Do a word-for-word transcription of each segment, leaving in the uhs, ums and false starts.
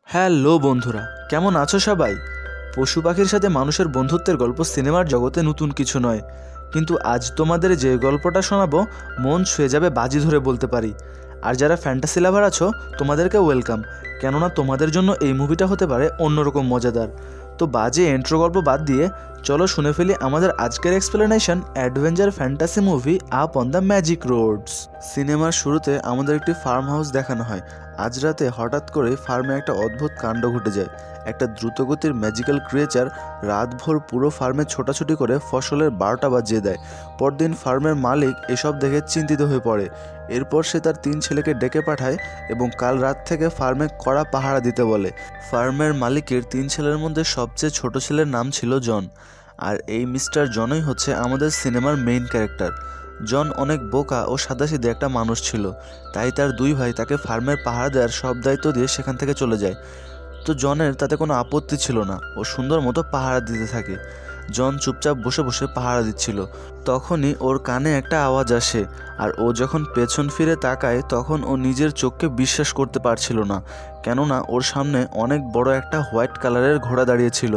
Hello বন্ধুরা, কেমন আছো সবাই? পশু পাখির সাথে মানুষের বন্ধুত্বের গল্প সিনেমার জগতে নতুন কিছু নয়, কিন্তু আজ তোমাদের যে গল্পটা শোনাবো মন ছুঁয়ে যাবে বাজি ধরে বলতে পারি। আর যারা ফ্যান্টাসি লাভার আছো তোমাদেরকে ওয়েলকাম, কেননা তোমাদের জন্য এই মুভিটা হতে পারে অন্যরকম মজাদার। তো বাজে এন্ট্রো গল্প বাদ দিয়ে চলো শুনে ফেলি আমাদের আজকের explanation adventure fantasy movie up on the magic roads. সিনেমার শুরুতে আমাদের একটি ফার্ম হাউস দেখানো হয়। আজ রাতে হঠাৎ করে ফার্মে একটা অদ্ভুত কাণ্ড ঘটে যায়। একটা দ্রুতগতির ম্যাজিক্যাল ক্রিয়েচার রাতভর পুরো ফার্মে ছোটাছুটি করে ফসলের বারোটা বাজিয়ে দেয়। পরদিন ফার্মের মালিক এসব দেখে চিন্তিত হয়ে পড়ে। এরপর সে তার তিন ছেলেকে ডেকে পাঠায় এবং কাল রাত থেকে ফার্মে কড়া পাহারা দিতে বলে। ফার্মের মালিকের তিন ছেলের মধ্যে সবচেয়ে ছোট ছেলের নাম ছিল জন, আর এই মিস্টার জনই হচ্ছে আমাদের সিনেমার মেইন ক্যারেক্টার। জন অনেক বোকা ও সাদাসিধে একটা মানুষ ছিল, তাই তার দুই ভাই তাকে ফার্মের পাহারা দেওয়ার সব দায়িত্ব দিয়ে সেখান থেকে চলে যায়। তো জনের তাতে কোনো আপত্তি ছিল না, ও সুন্দর মতো পাহারা দিতে থাকে। জন চুপচাপ বসে বসে পাহারা দিচ্ছিল। তখনই ওর কানে একটা আওয়াজ আসে, আর ও যখন পেছন ফিরে তাকায় তখন ও নিজের চোখকে বিশ্বাস করতে পারছিল না, কেননা ওর সামনে অনেক বড় একটা হোয়াইট কালারের ঘোড়া দাঁড়িয়েছিল।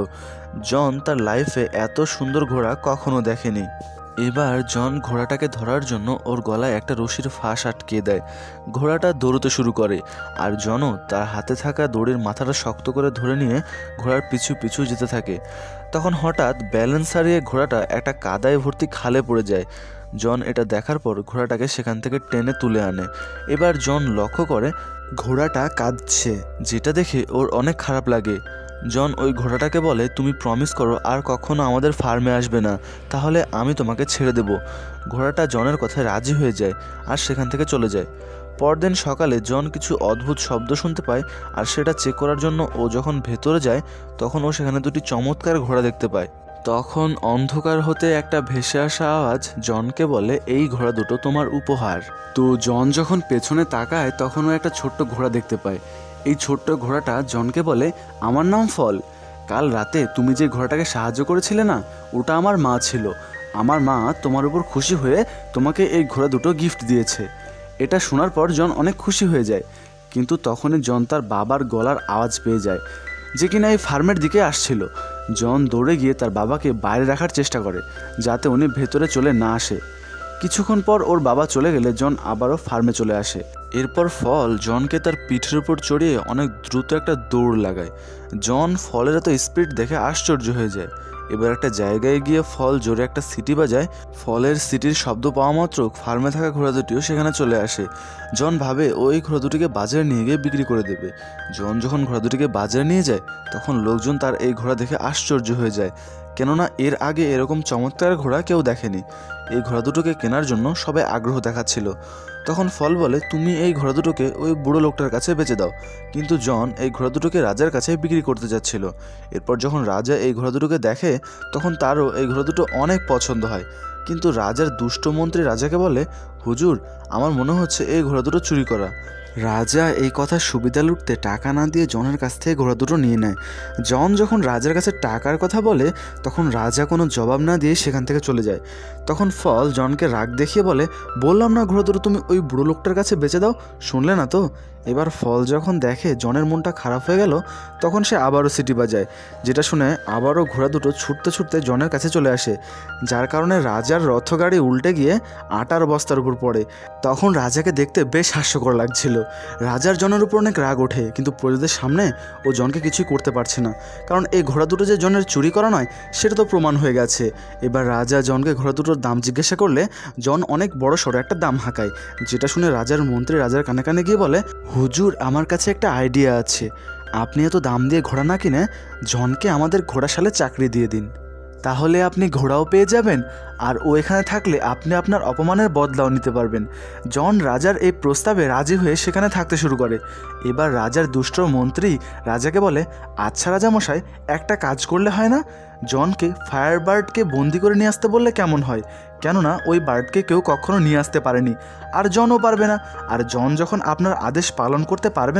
জন তার লাইফে এত সুন্দর ঘোড়া কখনো দেখেনি। এবার জন ঘোড়াটাকে ধরার জন্য ওর গলায় একটা রশির ফাঁস আটকিয়ে দেয়। ঘোড়াটা দৌড়তে শুরু করে, আর জনও তার হাতে থাকা দড়ির মাথাটা শক্ত করে ধরে নিয়ে ঘোড়ার পিছু পিছু যেতে থাকে। তখন হঠাৎ ব্যালেন্স হারিয়ে ঘোড়াটা একটা কাদায় ভর্তি খালে পড়ে যায়। জন এটা দেখার পর ঘোড়াটাকে সেখান থেকে টেনে তুলে আনে। এবার জন লক্ষ্য করে ঘোড়াটা কাঁদছে, যেটা দেখে ওর অনেক খারাপ লাগে। জন ওই ঘোড়াটাকে বলে, তুমি প্রমিস করো আর কখনো আমাদের ফার্মে আসবে না, তাহলে আমি তোমাকে ছেড়ে দেব। ঘোড়াটা জনের কথায় রাজি হয়ে যায় আর সেখান থেকে চলে যায়। পরদিন সকালে জন কিছু অদ্ভুত শব্দ শুনতে পায়, আর সেটা চেক করার জন্য ও যখন ভেতরে যায় তখন ও সেখানে দুটি চমৎকার ঘোড়া দেখতে পায়। তখন অন্ধকার হতে একটা ভেসে আসা আওয়াজ জনকে বলে, এই ঘোড়া দুটো তোমার উপহার। তো জন যখন পেছনে তাকায় তখন ও একটা ছোট্ট ঘোড়া দেখতে পায়। এই ছোট্ট ঘোড়াটা জনকে বলে, আমার নাম ফল। কাল রাতে তুমি যে ঘোড়াটাকে সাহায্য করেছিলে না, ওটা আমার মা ছিল। আমার মা তোমার উপর খুশি হয়ে তোমাকে এই ঘোড়া দুটো গিফট দিয়েছে। এটা শোনার পর জন অনেক খুশি হয়ে যায়, কিন্তু তখনই জন তার বাবার গলার আওয়াজ পেয়ে যায়, যে কিনা এই ফার্মের দিকে আসছিল। জন দৌড়ে গিয়ে তার বাবাকে বাইরে রাখার চেষ্টা করে, যাতে উনি ভেতরে চলে না আসে। কিছুক্ষণ পর ওর বাবা চলে গেলে জন আবারও ফার্মে চলে আসে। এরপর ফল জনকে তার পিঠের উপর চড়িয়ে অনেক দ্রুত একটা দৌড় লাগায়। জন ফলের এত স্পিড দেখে আশ্চর্য হয়ে যায়। এবার একটা জায়গায় গিয়ে ফল জোরে একটা সিটি বাজায়। ফলের সিটির শব্দ পাওয়া মাত্র ফার্মে থাকা ঘোড়া দুটিও সেখানে চলে আসে। জন ভাবে ওই ঘোড়া দুটিকে বাজারে নিয়ে গিয়ে বিক্রি করে দেবে। জন যখন ঘোড়া দুটিকে বাজারে নিয়ে যায় তখন লোকজন তার এই ঘোড়া দেখে আশ্চর্য হয়ে যায়, কেননা এর আগে এরকম চমৎকার ঘোড়া কেউ দেখেনি। এই ঘোড়া দুটোকে কেনার জন্য সবাই আগ্রহ দেখাচ্ছিল। তখন ফল বলে, তুমি এই ঘোড়া দুটোকে ওই বুড়ো লোকটার কাছে বেচে দাও। কিন্তু জন এই ঘোড়া দুটোকে রাজার কাছে বিক্রি করতে যাচ্ছিল। এরপর যখন রাজা এই ঘোড়া দুটোকে দেখে তখন তারও এই ঘোড়া দুটো অনেক পছন্দ হয়। কিন্তু রাজার দুষ্ট মন্ত্রী রাজাকে বলে, হুজুর, আমার মনে হচ্ছে এই ঘোড়া দুটো চুরি করা। রাজা এই কথা সুবিধা লুটতে টাকা না দিয়ে জনের কাছ থেকে ঘোড়া দুটো নিয়ে নেয়। জন যখন রাজার কাছে টাকার কথা বলে তখন রাজা কোনো জবাব না দিয়ে সেখান থেকে চলে যায়। তখন ফল জনকে রাগ দেখিয়ে বলে, বললাম না ঘোড়া দুটো তুমি ওই বুড়ো লোকটার কাছে বেচে দাও, শুনলে না তো? এবার ফল যখন দেখে জনের মনটা খারাপ হয়ে গেল তখন সে আবারও সিটি বাজায়, যেটা শুনে আবারও ঘোড়া দুটো ছুটতে ছুটতে জনের কাছে চলে আসে, যার কারণে রাজার রথগাড়ি উল্টে গিয়ে আটার বস্তার উপর পড়ে। তখন রাজাকে দেখতে বেশ হাস্যকর লাগছিল। রাজার জনের উপর অনেক রাগ ওঠে, কিন্তু প্রজাদের সামনে ও জনকে কিছুই করতে পারছে না, কারণ এই ঘোড়া দুটো যে জনের চুরি করা নয় সেটা তো প্রমাণ হয়ে গেছে। এবার রাজা জনকে ঘোড়া দুটোর দাম জিজ্ঞাসা করলে জন অনেক বড় সড়ো একটা দাম হাঁকায়, যেটা শুনে রাজার মন্ত্রী রাজার কানে কানে গিয়ে বলে, হুজুর, আমার কাছে একটা আইডিয়া আছে। আপনি এত দাম দিয়ে ঘোড়া না কিনে জনকে আমাদের ঘোড়াশালে চাকরি দিয়ে দিন, তাহলে আপনি ঘোড়াও পেয়ে যাবেন, আর ও এখানে থাকলে আপনি আপনার অপমানের বদলাও নিতে পারবেন। জন রাজার এই প্রস্তাবে রাজি হয়ে সেখানে থাকতে শুরু করে। এবার রাজার দুষ্ট মন্ত্রী রাজাকে বলে, আচ্ছা রাজামশাই, একটা কাজ করলে হয় না? জনকে ফায়ার বার্ডকে বন্দি করে নিয়ে আসতে বললে কেমন হয়? কেননা ওই বার্ডকে কেউ কখনো নিয়ে আসতে পারেনি, আর জনও পারবে না। আর জন যখন আপনার আদেশ পালন করতে পারবে না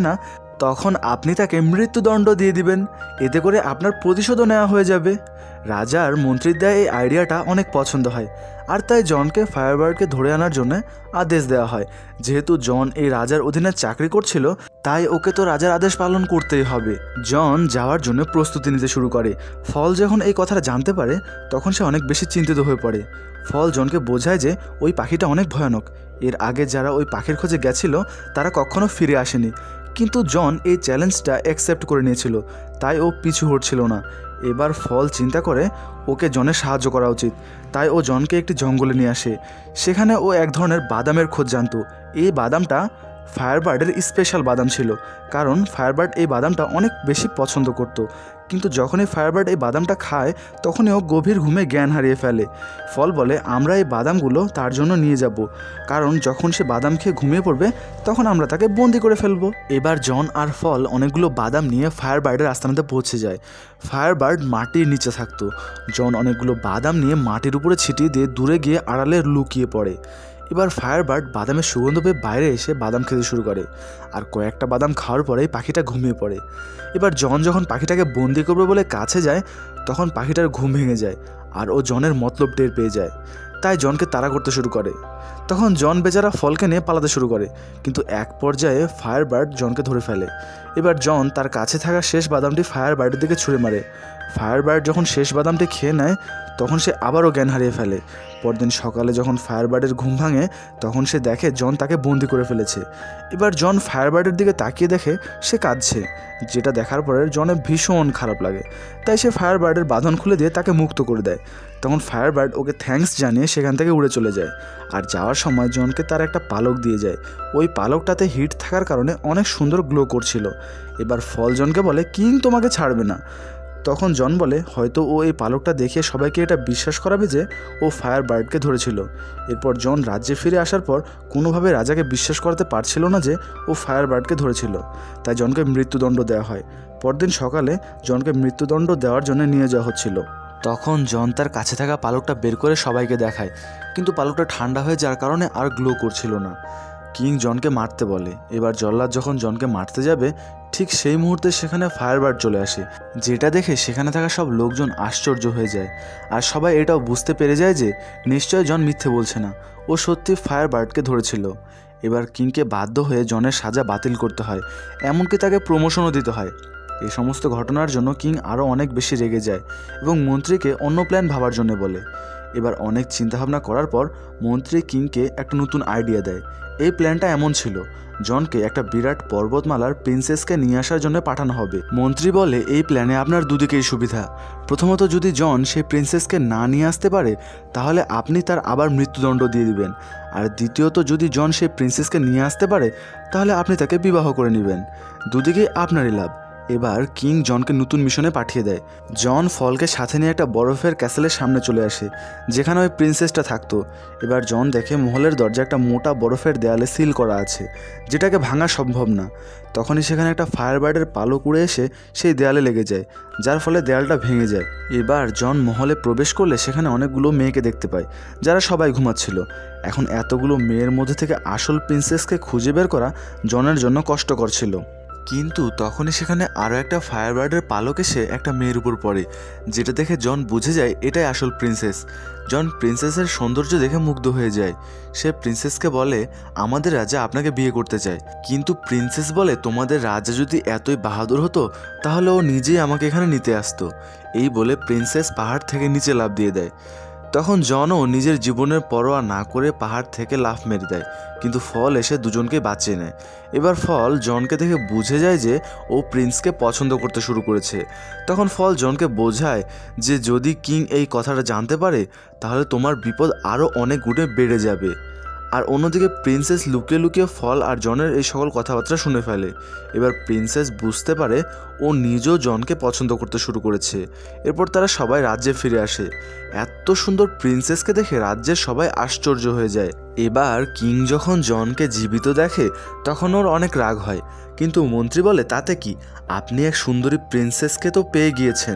তখন আপনি তাকে মৃত্যুদণ্ড দিয়ে দিবেন, এতে করে আপনার প্রতিশোধও নেওয়া হয়ে যাবে। রাজার মন্ত্রীর দেয়া এই আইডিয়াটা অনেক পছন্দ হয়, আর তাই জনকে ফায়ারবার্ডকে ধরে আনার জন্য আদেশ দেওয়া হয়। যেহেতু জন এই রাজার অধীনে চাকরি করছিল, তাই ওকে তো রাজার আদেশ পালন করতেই হবে। জন যাওয়ার জন্য প্রস্তুতি নিতে শুরু করে। ফল যখন এই কথাটা জানতে পারে, তখন সে অনেক বেশি চিন্তিত হয়ে পড়ে। ফল জনকে বোঝায় যে ওই পাখিটা অনেক ভয়ানক, এর আগে যারা ওই পাখির খোঁজে গেছিল তারা কখনো ফিরে আসেনি। কিন্তু জন এই চ্যালেঞ্জটা অ্যাকসেপ্ট করে নিয়েছিল, তাই ও পিছু হটছিল না। এবার ফল চিন্তা করে ওকে জনের সাহায্য করা উচিত, তাই ও জনকে একটি জঙ্গলে নিয়ে আসে। সেখানে ও এক ধরনের বাদামের খোঁজ জানতো। এই বাদামটা ফায়ারবার্ডের স্পেশাল বাদাম ছিল, কারণ ফায়ারবার্ড এই বাদামটা অনেক বেশি পছন্দ করত। কিন্তু যখনই ফায়ারবার্ড এই বাদামটা খায়, তখনই ও গভীর ঘুমে জ্ঞান হারিয়ে ফেলে। ফল বলে আমরা এই বাদামগুলো তার জন্য নিয়ে যাব, কারণ যখন সে বাদাম খেয়ে ঘুমিয়ে পড়বে তখন আমরা তাকে বন্দি করে ফেলবো। এবার জন আর ফল অনেকগুলো বাদাম নিয়ে ফায়ারবার্ডের আস্তানাতে পৌঁছে যায়। ফায়ারবার্ড মাটির নিচে থাকতো। জন অনেকগুলো বাদাম নিয়ে মাটির উপরে ছিটিয়ে দিয়ে দূরে গিয়ে আড়ালে লুকিয়ে পড়ে। এবার ফায়ারবার্ড বাদামের সুগন্ধ পেয়ে বাইরে এসে বাদাম খেতে শুরু করে, আর কয়েকটা বাদাম খাওয়ার পরেই পাখিটা ঘুমিয়ে পড়ে। এবার জন যখন পাখিটাকে বন্দি করবে বলে কাছে যায়, তখন পাখিটার ঘুম ভেঙে যায়, আর ও জনের মতলব টের পেয়ে যায়। তাই জনকে তাড়া করতে শুরু করে। তখন জন বেচারা ফলকে নিয়ে পালাতে শুরু করে, কিন্তু এক পর্যায়ে ফায়ারবার্ড জনকে ধরে ফেলে। এবার জন তার কাছে থাকা শেষ বাদামটি ফায়ারবার্ডের দিকে ছুঁড়ে মারে। ফায়ারবার্ড যখন শেষ বাদামটি খেয়ে নেয়, তখন সে আবারও জ্ঞান হারিয়ে ফেলে। পরদিন সকালে যখন ফায়ারবার্ডের ঘুম ভাঙে, তখন সে দেখে জন তাকে বন্দি করে ফেলেছে। এবার জন ফায়ারবার্ডের দিকে তাকিয়ে দেখে সে কাঁদছে, যেটা দেখার পরে জনের ভীষণ খারাপ লাগে। তাই সে ফায়ারবার্ডের বাঁধন খুলে দিয়ে তাকে মুক্ত করে দেয়। তখন ফায়ারবার্ড ওকে থ্যাঙ্কস জানিয়ে সেখান থেকে উড়ে চলে যায়, আর যাওয়ার সময় জনকে তার একটা পালক দিয়ে যায়। ওই পালকটাতে হিট থাকার কারণে অনেক সুন্দর গ্লো করছিল। এবার ফল জনকে বলে কিং তোমাকে ছাড়বে না। তখন জন বলে হয়তো ও এই পালকটা দেখিয়ে সবাইকে এটা বিশ্বাস করাবে যে ও ফায়ারবার্ডকে ধরেছিল। এরপর জন রাজ্যে ফিরে আসার পর কোনোভাবে রাজাকে বিশ্বাস করাতে পারছিল না যে ও ফায়ারবার্ডকে ধরেছিল, তাই জনকে মৃত্যুদণ্ড দেওয়া হয়। পরদিন সকালে জনকে মৃত্যুদণ্ড দেওয়ার জন্য নিয়ে যাওয়া হচ্ছিল। তখন জন তার কাছে থাকা পালকটা বের করে সবাইকে দেখায়, কিন্তু পালকটা ঠান্ডা হয়ে যাওয়ার কারণে আর গ্লো করছিল না। কিং জনকে মারতে বলে। এবার জল্লাদ যখন জনকে মারতে যাবে, ঠিক সেই মুহূর্তে সেখানে ফায়ারবার্ড চলে আসে, যেটা দেখে সেখানে থাকা সব লোকজন আশ্চর্য হয়ে যায়। আর সবাই এটাও বুঝতে পেরে যায় যে নিশ্চয় জন মিথ্যে বলছে না, ও সত্যি ফায়ারবার্ডকে ধরেছিল। এবার কিংকে বাধ্য হয়ে জনের সাজা বাতিল করতে হয়, এমনকি তাকে প্রমোশনও দিতে হয়। এই সমস্ত ঘটনার জন্য কিং আরও অনেক বেশি রেগে যায় এবং মন্ত্রীকে অন্য প্ল্যান ভাবার জন্য বলে। এবার অনেক চিন্তাভাবনা করার পর মন্ত্রী কিংকে একটা নতুন আইডিয়া দেয়। এই প্ল্যানটা এমন ছিল, জনকে একটা বিরাট পর্বতমালার প্রিন্সেসকে নিয়ে আসার জন্য পাঠানো হবে। মন্ত্রী বলে এই প্ল্যানে আপনার দুদিকেই সুবিধা। প্রথমত, যদি জন সেই প্রিন্সেসকে না নিয়ে আসতে পারে, তাহলে আপনি তার আবার মৃত্যুদণ্ড দিয়ে দিবেন। আর দ্বিতীয়ত, যদি জন সেই প্রিন্সেসকে নিয়ে আসতে পারে, তাহলে আপনি তাকে বিবাহ করে নেবেন। দুদিকেই আপনারই লাভ। এবার কিং জনকে নতুন মিশনে পাঠিয়ে দেয়। জন ফলকে সাথে নিয়ে একটা বরফের ক্যাসেলের সামনে চলে আসে, যেখানে ওই প্রিন্সেসটা থাকতো। এবার জন দেখে মহলের দরজা একটা মোটা বরফের দেয়ালে সিল করা আছে, যেটাকে ভাঙা সম্ভব না। তখনই সেখানে একটা ফায়ারবার্ডের পালক উড়ে এসে সেই দেয়ালে লেগে যায়, যার ফলে দেয়ালটা ভেঙে যায়। এবার জন মহলে প্রবেশ করলে সেখানে অনেকগুলো মেয়েকে দেখতে পায়, যারা সবাই ঘুমাচ্ছিল। এখন এতগুলো মেয়ের মধ্যে থেকে আসল প্রিন্সেসকে খুঁজে বের করা জনের জন্য কষ্টকর ছিল। কিন্তু তখনই সেখানে আরও একটা ফায়ারবার্ডের পালক এসে একটা মেয়ের উপর পড়ে, যেটা দেখে জন বুঝে যায় এটাই আসল প্রিন্সেস। জন প্রিন্সেসের সৌন্দর্য দেখে মুগ্ধ হয়ে যায়। সে প্রিন্সেসকে বলে আমাদের রাজা আপনাকে বিয়ে করতে চায়। কিন্তু প্রিন্সেস বলে তোমাদের রাজা যদি এতই বাহাদুর হতো, তাহলে ও নিজেই আমাকে এখানে নিতে আসতো। এই বলে প্রিন্সেস পাহাড় থেকে নিচে লাফ দিয়ে দেয়। তখন জনও নিজের জীবনের পরোয়া না করে পাহাড় থেকে লাফ মেরে দেয়, কিন্তু ফল এসে দুজনকে বাঁচিয়ে নেয়। এবার ফল জনকে দেখে বুঝে যায় যে ও প্রিন্সকে পছন্দ করতে শুরু করেছে। তখন ফল জনকে বোঝায় যে যদি কিং এই কথাটা জানতে পারে, তাহলে তোমার বিপদ আরও অনেক গুণে বেড়ে যাবে। আর অন্যদিকে প্রিন্সেস লুকিয়ে লুকিয়ে ফল আর জনের এই সকল কথাবার্তা শুনে ফেলে। এবার প্রিন্সেস বুঝতে পারে ও নিজেও জনকে পছন্দ করতে শুরু করেছে। এরপর তারা সবাই রাজ্যে ফিরে আসে। এত সুন্দর প্রিন্সেসকে দেখে রাজ্যের সবাই আশ্চর্য হয়ে যায়। এবার কিং যখন জনকে জীবিত দেখে, তখন ওর অনেক রাগ হয়, কিন্তু মন্ত্রী বলে তাতে কি, আপনি এক সুন্দরী প্রিন্সেসকে তো পেয়ে গিয়েছেন,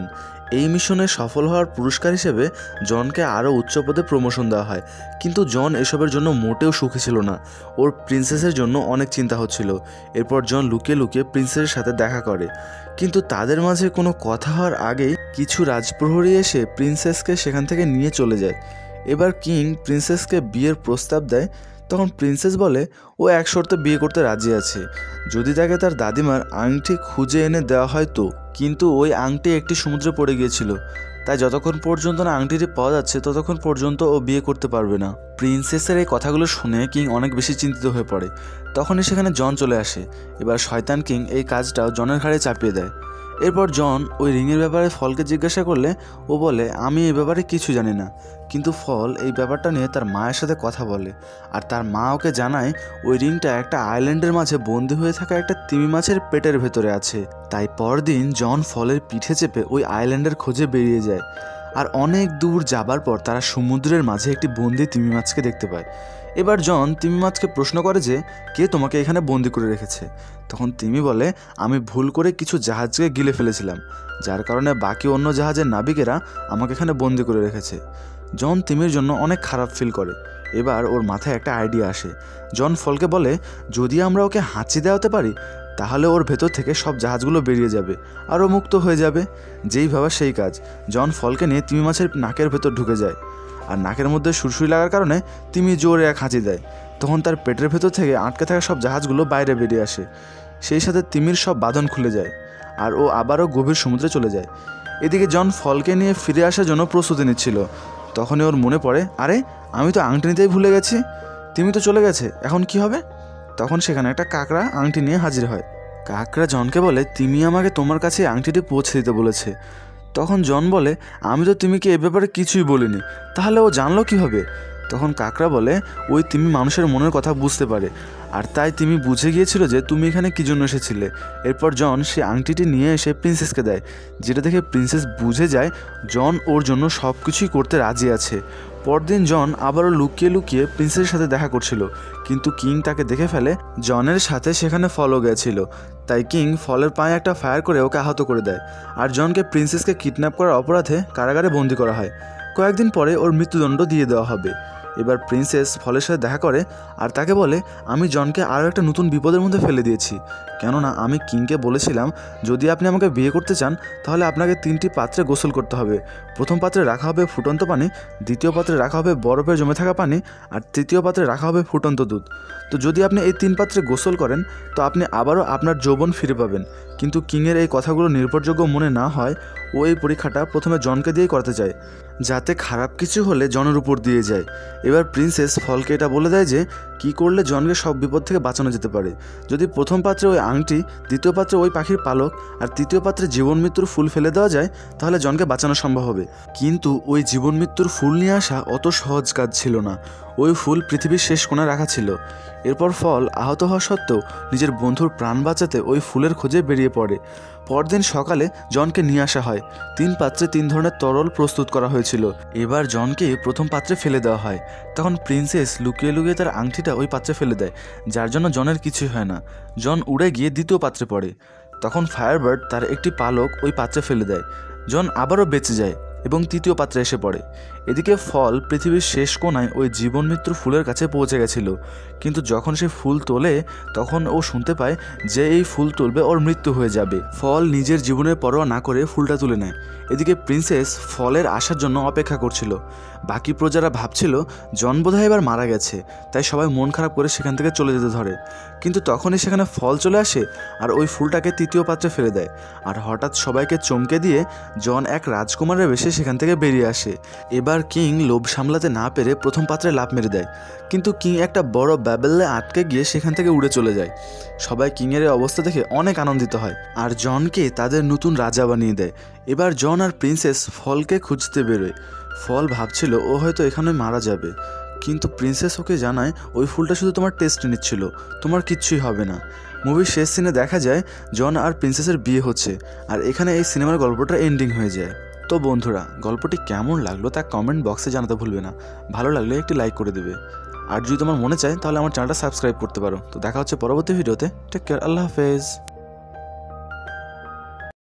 এই মিশনে সফল হওয়ার পুরস্কার হিসেবে জনকে আরও উচ্চ পদে প্রমোশন দেওয়া হয়, কিন্তু জন এসবের জন্য মোটেও সুখী ছিল না। ওর প্রিন্সেসের জন্য অনেক চিন্তা হচ্ছিল। এরপর জন লুকিয়ে লুকিয়ে প্রিন্সেসের সাথে দেখা করে, কিন্তু তাদের মাঝে কোনো কথা হওয়ার আগেই কিছু রাজপ্রহরী এসে প্রিন্সেসকে সেখান থেকে নিয়ে চলে যায়। এবার কিং প্রিন্সেসকে বিয়ের প্রস্তাব দেয়। তখন প্রিন্সেস বলে ও এক শর্তে বিয়ে করতে রাজি আছে, যদি তাকে তার দাদিমার আংটি খুঁজে এনে দেওয়া হয় তো। কিন্তু ওই আংটি একটি সমুদ্রে পড়ে গিয়েছিল, তাই যতক্ষণ পর্যন্ত না আংটিটি পাওয়া যাচ্ছে ততক্ষণ পর্যন্ত ও বিয়ে করতে পারবে না। প্রিন্সেসের এই কথাগুলো শুনে কিং অনেক বেশি চিন্তিত হয়ে পড়ে। তখনই সেখানে জন চলে আসে। এবার শয়তান কিং এই কাজটাও জনের ঘাড়ে চাপিয়ে দেয়। এরপর জন ওই রিংয়ের ব্যাপারে ফলকে জিজ্ঞাসা করলে ও বলে আমি এই ব্যাপারে কিছু জানি না। কিন্তু ফল এই ব্যাপারটা নিয়ে তার মায়ের সাথে কথা বলে, আর তার মা ওকে জানায় ওই রিংটা একটা আইল্যান্ডের মাঝে বন্দি হয়ে থাকা একটা তিমি মাছের পেটের ভেতরে আছে। তাই পরদিন জন ফলের পিঠে চেপে ওই আইল্যান্ডের খোঁজে বেরিয়ে যায়। আর অনেক দূর যাবার পর তারা সমুদ্রের মাঝে একটি বন্দি তিমি মাছকে দেখতে পায়। এবার জন তিমি মাছকে প্রশ্ন করে যে কে তোমাকে এখানে বন্দি করে রেখেছে। তখন তিমি বলে আমি ভুল করে কিছু জাহাজকে গিলে ফেলেছিলাম, যার কারণে বাকি অন্য জাহাজের নাবিকেরা আমাকে এখানে বন্দি করে রেখেছে। জন তিমির জন্য অনেক খারাপ ফিল করে। এবার ওর মাথায় একটা আইডিয়া আসে। জন ফলকে বলে যদি আমরা ওকে হাঁচি দেওয়াতে পারি তাহলে ওর ভেতর থেকে সব জাহাজগুলো বেরিয়ে যাবে আর ও মুক্ত হয়ে যাবে। যেই ভাবা সেই কাজ, জন ফলকে নিয়ে তিমি মাছের নাকের ভেতর ঢুকে যায়, আর নাকের মধ্যে সুরসুরি লাগার কারণে তিমি জোরে এক হাঁচি দেয়। তখন তার পেটের ভেতর থেকে আটকে থাকা সব জাহাজগুলো বাইরে বেরিয়ে আসে। সেই সাথে তিমির সব বাঁধন খুলে যায় আর ও আবারও গভীর সমুদ্রে চলে যায়। এদিকে জন ফলকে নিয়ে ফিরে আসার জন্য প্রস্তুতি নিচ্ছিল। তখনই ওর মনে পড়ে আরে আমি তো আংটি নিতেই ভুলে গেছি, তিমি তো চলে গেছে, এখন কি হবে? তখন সেখানে একটা কাকড়া আংটি নিয়ে হাজির হয়। কাকড়া জনকে বলে তিমি আমাকে তোমার কাছে আংটিটি পৌঁছে দিতে বলেছে। তখন জন বলে আমি তো তিমিকে এ ব্যাপারে কিছুই বলিনি, তাহলে ও জানলো কীভাবে? তখন কাকড়া বলে ওই তিমি মানুষের মনের কথা বুঝতে পারে, আর তাই তিমি বুঝে গিয়েছিল যে তুমি এখানে কী জন্য এসেছিলে। এরপর জন সে আংটিটি নিয়ে এসে প্রিন্সেসকে দেয়, যেটা দেখে প্রিন্সেস বুঝে যায় জন ওর জন্য সব কিছুই করতে রাজি আছে। পরদিন জন আবারও লুকিয়ে লুকিয়ে প্রিন্সেসের সাথে দেখা করছিল, কিন্তু কিং তাকে দেখে ফেলে। জনের সাথে সেখানে ফলও গেছিল, তাই কিং ফলের পায়ে একটা ফায়ার করে ওকে আহত করে দেয়। আর জনকে প্রিন্সেসকে কিডন্যাপ করার অপরাধে কারাগারে বন্দি করা হয়। কয়েকদিন পরে ওর মৃত্যুদণ্ড দিয়ে দেওয়া হবে। এবার প্রিন্সেস ফলের সাথে দেখা করে আর তাকে বলে আমি জনকে আরও একটা নতুন বিপদের মধ্যে ফেলে দিয়েছি, কেননা আমি কিংকে বলেছিলাম যদি আপনি আমাকে বিয়ে করতে চান তাহলে আপনাকে তিনটি পাত্রে গোসল করতে হবে। প্রথম পাত্রে রাখা হবে ফুটন্ত পানি, দ্বিতীয় পাত্রে রাখা হবে বরফে জমে থাকা পানি, আর তৃতীয় পাত্রে রাখা হবে ফুটন্ত দুধ। তো যদি আপনি এই তিন পাত্রে গোসল করেন তো আপনি আবারও আপনার যৌবন ফিরে পাবেন। কিন্তু কিংয়ের এই কথাগুলো নির্ভরযোগ্য মনে না হয় ও এই পরীক্ষাটা প্রথমে জনকে দিয়েই করতে চায়, যাতে খারাপ কিছু হলে জনের উপর দিয়ে যায়। এবার প্রিন্সেস ফলকে এটা বলে দেয় যে কী করলে জনকে সব বিপদ থেকে বাঁচানো যেতে পারে। যদি প্রথম পাত্রে ওই আংটি, দ্বিতীয় পাত্রে ওই পাখির পালক, আর তৃতীয় পাত্রে জীবন মৃত্যুর ফুল ফেলে দেওয়া যায় তাহলে জনকে বাঁচানো সম্ভব হবে। কিন্তু ওই জীবন মৃত্যুর ফুল নিয়ে আসা অত সহজ কাজ ছিল না। ওই ফুল পৃথিবীর শেষ কোণায় রাখা ছিল। এরপর ফল আহত হওয়া সত্ত্বেও নিজের বন্ধুর প্রাণ বাঁচাতে ওই ফুলের খোঁজে বেরিয়ে পড়ে। পরদিন সকালে জনকে নিয়ে আসা হয়। তিন পাত্রে তিন ধরনের তরল প্রস্তুত করা হয়েছিল। এবার জনকে প্রথম পাত্রে ফেলে দেওয়া হয়। তখন প্রিন্সেস লুকিয়ে লুকিয়ে তার আংটিটা ওই পাত্রে ফেলে দেয়, যার জন্য জনের কিছুই হয় না। জন উড়ে গিয়ে দ্বিতীয় পাত্রে পড়ে। তখন ফায়ারবার্ড তার একটি পালক ওই পাত্রে ফেলে দেয়। জন আবারও বেঁচে যায় এবং তৃতীয় পাত্রে এসে পড়ে। এদিকে ফল পৃথিবীর শেষ কোণায় ওই জীবন মৃত্যুর ফুলের কাছে পৌঁছে গেছিল, কিন্তু যখন সে ফুল তোলে তখন ও শুনতে পায় যে এই ফুল তুলবে ওর মৃত্যু হয়ে যাবে। ফল নিজের জীবনের পরোয়া না করে ফুলটা তুলে নেয়। এদিকে প্রিন্সেস ফলের আসার জন্য অপেক্ষা করছিল। বাকি প্রজারা ভাবছিল জন বোধহয় এবার মারা গেছে, তাই সবাই মন খারাপ করে সেখান থেকে চলে যেতে ধরে। কিন্তু তখনই সেখানে ফল চলে আসে আর ওই ফুলটাকে তৃতীয় পাত্রে ফেলে দেয়। আর হঠাৎ সবাইকে চমকে দিয়ে জন এক রাজকুমারের বেশে সেখান থেকে বেরিয়ে আসে। এবার কিং লোভ সামলাতে না পেরে প্রথম পাত্রে লাফ মেরে দেয়, কিন্তু কিং একটা বড় ব্যাবেলে আটকে গিয়ে সেখান থেকে উড়ে চলে যায়। সবাই কিংয়ের এই অবস্থা দেখে অনেক আনন্দিত হয় আর জনকে তাদের নতুন রাজা বানিয়ে দেয়। এবার জন আর প্রিন্সেস ফলকে খুঁজতে বেরোয়। ফল ভাবছিল ও হয়তো এখানে মারা যাবে, কিন্তু প্রিন্সেস ওকে জানায় ওই ফুলটা শুধু তোমার টেস্ট নিচ্ছিল, তোমার কিচ্ছুই হবে না। মুভির শেষ সিনে দেখা যায় জন আর প্রিন্সেসের বিয়ে হচ্ছে, আর এখানে এই সিনেমার গল্পটা এন্ডিং হয়ে যায়। তো বন্ধুরা, গল্পটি কেমন লাগলো তা কমেন্ট বক্সে জানাতে ভুলবে না। ভালো লাগলে একটি লাইক করে দেবে, আর যদি তোমার মনে চায় তাহলে আমার চ্যানেলটা সাবস্ক্রাইব করতে পারো। তো দেখা হচ্ছে পরবর্তী ভিডিওতে। টেক কেয়ার, আল্লাহ হাফেজ।